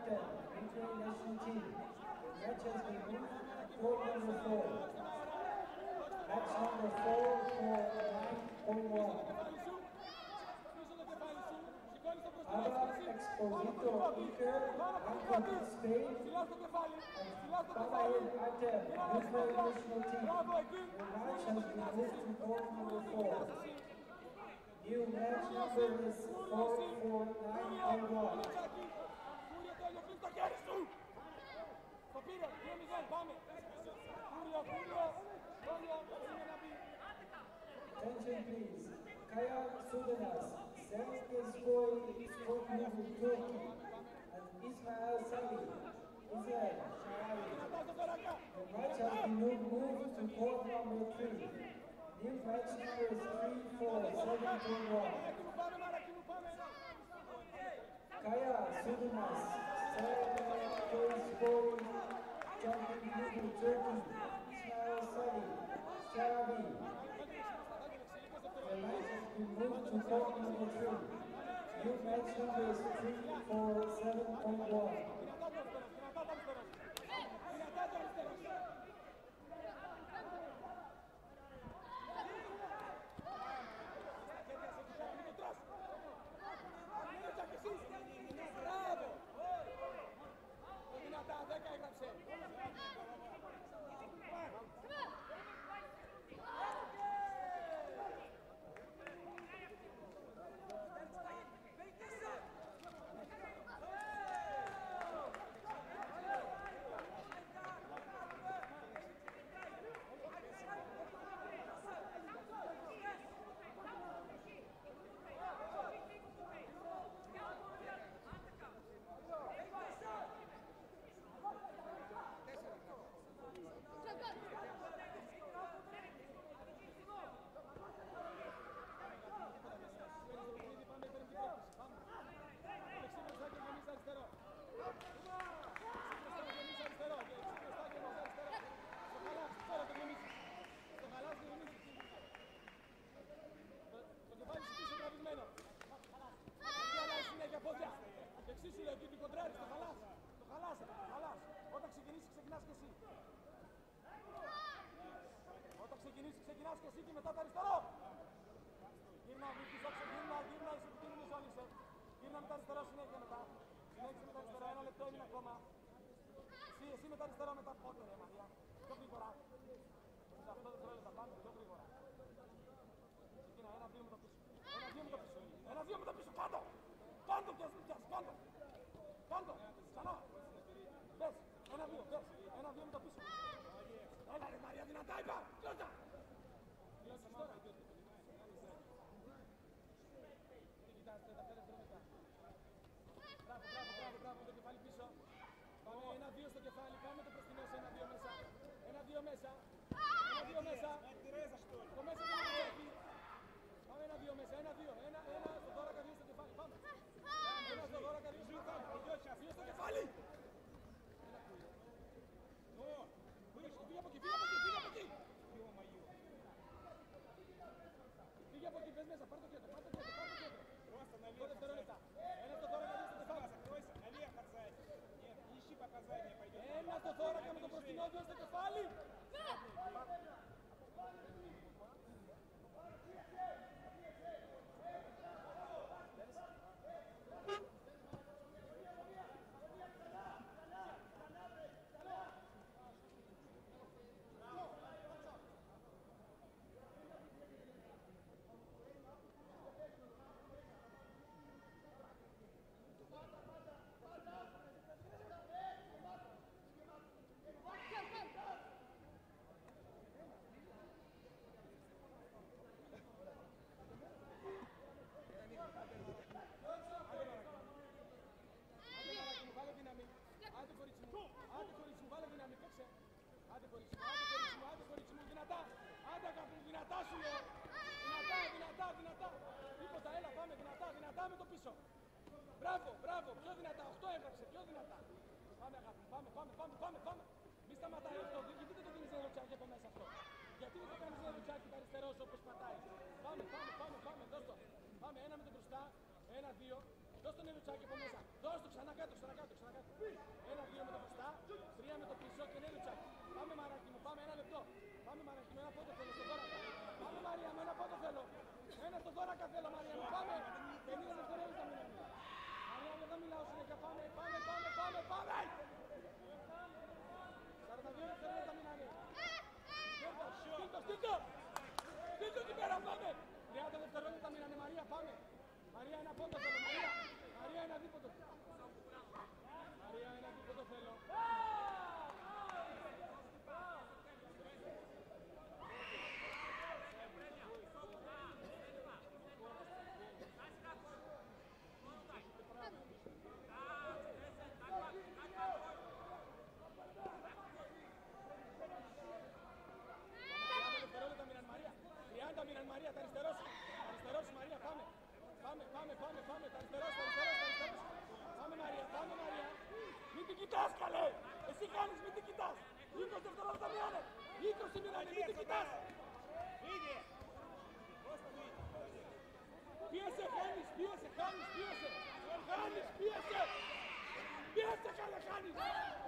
Artem, International Team. Match has been moved to court number 4. Match number 4 for 9.1. Ava Exposito Iker, Anton Spain, and Babail Artem, International Team. The match has been moved to court number 4. New match number is 449.1. Attention please. Kaya Sudanas, Selkeskoy Sport Level Turkey, and Ismail Sali, Israel Sharawi. The match has been moved to court number 3. New match number is 347.1. Kaya Sudanas, Selkeskoy Champion Level Turkey, Ismail Sali, Sharawi. The match has been moved to court number 3. New match number is 347.1. Ξεκινάς και εσύ και μετά το αριστερό. Γύρνα, βρίσκεις όξο, γύρνα, είσαι επικίνδυνη ζώνη είσαι. Γύρνα με το αριστερό συνέχεια μετά. Συνέχισε με το αριστερό, 1 λεπτό είναι ακόμα. Εσύ με το αριστερό μετά, πότε ρε Μαρία. Πιο γρήγορα. Σε αυτό το δευτερόλεπτα πάμε, πιο γρήγορα. Ξεκίνα, 1-2 με το πίσω. 1-2 με το πίσω. 1-2 με το πίσω, κάτω. Κάτω και ας μην πιάσεις, κάτω. Κάτω, ξανά. Πες, 1-2, πες. 1-2 με το πίσω. Έλα ρε Μαρία, δυνατά είπα, κλώτσα. Τι κοιτάξτε, τα φέρετε μετά. Μπράβο, το κεφάλι πίσω. Πάμε 1-2 στο κεφάλι, πάμε το προστινό σε 1-2 μέσα. 1-2 μέσα. 1-2 μέσα. Το μέσα δεν είναι εκεί. Πάμε 1-2 μέσα, 1-2. Ένα στο δώρακα, 2 στο κεφάλι, πάμε. Ένα στο δώρακα, 2 στο κεφάλι. 2 στο κεφάλι. Φύγε από εκεί, φύγε από εκεί. Φύγε από εκεί, πες μέσα, πάρ' το κέντρο. Просто налево. Ένα στο δώρακα, 2 στο κεφάλι. Закройся, налево отзади. Нет, не ищи показания, пойдет. Ένα στο δώρακα με το προστινό, 2 στο κεφάλι. Άντε κορίτσι μου, βάλε δύναμη, παίξε. Άντε κορίτσι μου, δυνατά. Άντε αγάπη μου, δυνατά σου λέω. Δυνατά. Τίποτα, έλα, πάμε, δυνατά με το πίσω. Μπράβο, πιο δυνατά, 8 έγραψε, πιο δυνατά. Πάμε αγάπη, πάμε. Μη σταματάει αυτό, γιατί δεν το δίνεις ένα ροτσάκι από μέσα αυτό. Γιατί δεν το κάνεις ένα ροτσάκι τα αριστερό σου όπως πατάει. Πάμε, δώσ' το. Πάμε, ένα με το μπροστά, 1-2. Δώσ' τον ροτσάκι από μέσα. Δώσ' το ξανά κάτω. Πίσω και Νέλουτσακ. Πάμε Μαράκι μου, πάμε 1 λεπτό. Πάμε Μαράκι μου, ένα πόντο θέλω στο Δώρακα. Πάμε Μαρία μου, ένα πόντο θέλω. Ένα στο Δώρακα θέλω Μαρία μου, πάμε. 50 δευτερόλεπτα μιλάμε. Μαρία μου, δεν μιλάω συνέχεια, πάμε, πάμε, πάμε, πάμε, πάμε. 42 δευτερόλεπτα μιλάμε. Στήλτο, εκεί πέρα, πάμε. 30 δευτερόλεπτα μιλάνε, Μαρία, πάμε. Μαρία, ένα πόντο θέλω, Μαρία. Μαρία, ένα δίποτο. Μαρία, ένα δίποτο θέλω. Μοιραν Μαρία, τα αριστερός Μαρία, πάμε. Πάμε, τα αριστερός. Πάμε Μαρία. Μην την κοιτάς καλέ. Εσύ κάνεις, μην την κοιτάς. 20 δευτερόλεπτα μοιράνε. 20 μοιράνε, μην την κοιτάς. Πίεσε, Χάνης, πίεσε. Πίεσε καλέ, Χάνης.